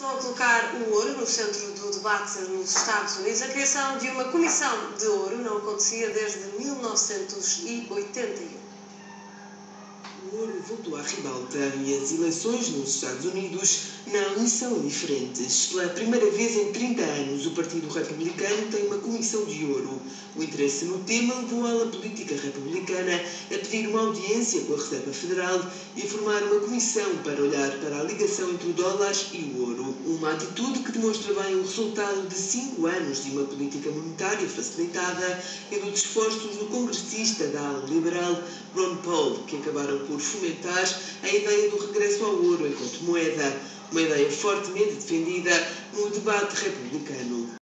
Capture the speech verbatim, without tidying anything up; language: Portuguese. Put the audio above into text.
Estão a colocar o ouro no centro do debate nos Estados Unidos. A criação de uma comissão de ouro não acontecia desde mil novecentos e oitenta e um. O ouro voltou à ribalta e as eleições nos Estados Unidos não são diferentes. Pela primeira vez em trinta anos, o Partido Republicano tem uma comissão de ouro. O interesse no tema levou a ala política republicana a pedir uma audiência com a Reserva Federal e formar uma comissão para olhar para a ligação entre o dólar e o ouro. Uma atitude que demonstra bem o resultado de cinco anos de uma política monetária facilitada e dos esforços do congressista da ala liberal, Ron Paul, que acabaram por fomentar a ideia do regresso ao ouro enquanto moeda, uma ideia fortemente defendida no debate republicano.